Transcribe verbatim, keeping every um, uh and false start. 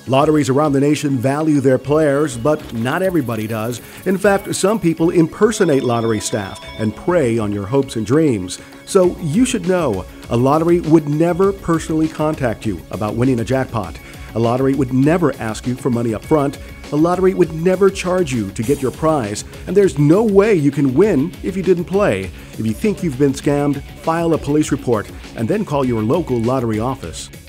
Lotteries around the nation value their players, but not everybody does. In fact, some people impersonate lottery staff and prey on your hopes and dreams. So you should know, a lottery would never personally contact you about winning a jackpot. A lottery would never ask you for money up front. A lottery would never charge you to get your prize, and there's no way you can win if you didn't play. If you think you've been scammed, file a police report and then call your local lottery office.